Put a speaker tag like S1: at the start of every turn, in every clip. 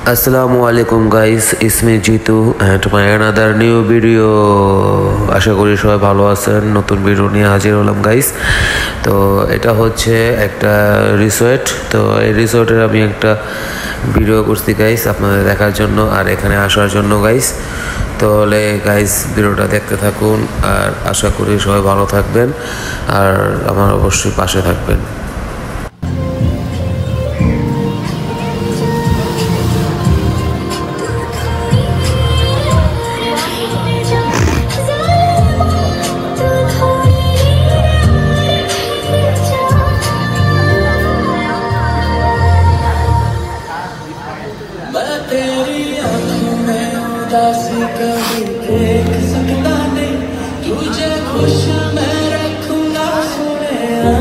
S1: আসসালামু আলাইকুম গাইস, ইসমি Jitu and my another new video. আশা করি সবাই ভালো আছেন। নতুন ভিডিও নিয়ে হাজির হলাম গাইস। তো এটা হচ্ছে একটা রিসোর্ট। তো এই রিসোর্টের আমি একটা ভিডিও করছি গাইস আপনাদের দেখার জন্য আর এখানে আসার জন্য গাইস। তাহলে গাইস ভিডিওটা দেখতে থাকুন আর আশা করি সবাই ভালো থাকবেন আর আমার অবশ্যই পাশে থাকবেন।
S2: कभी देख सकता नहीं तुझे खुश मैं रखूंगा सुने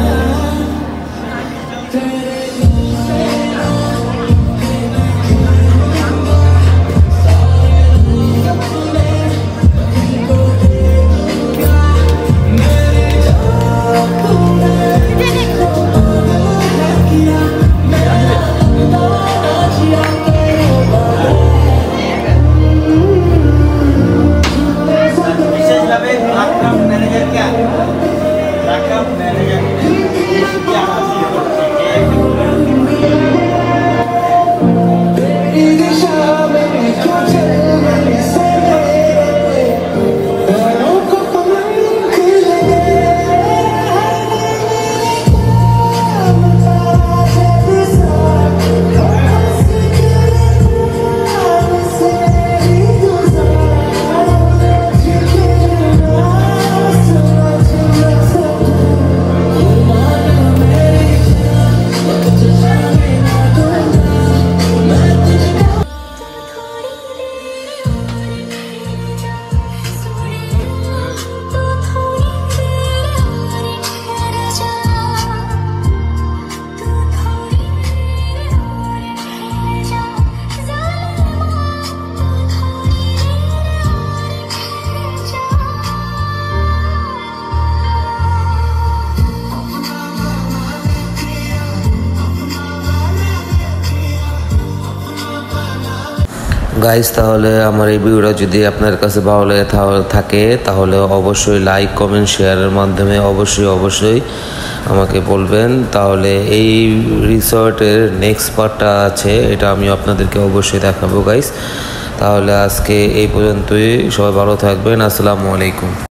S1: গাইস, তাহলে আমার এই ভিডিওটা যদি আপনার কাছে ভালো লাগে থাকে তাহলে অবশ্যই লাইক কমেন্ট শেয়ারের মাধ্যমে অবশ্যই আমাকে বলবেন। তাহলে এই রিসর্টের নেক্সট পার্টটা আছে, এটা আমি আপনাদেরকে অবশ্যই দেখাবো গাইস। তাহলে আজকে এই পর্যন্তই, সবাই ভালো থাকবেন। আসসালামু আলাইকুম।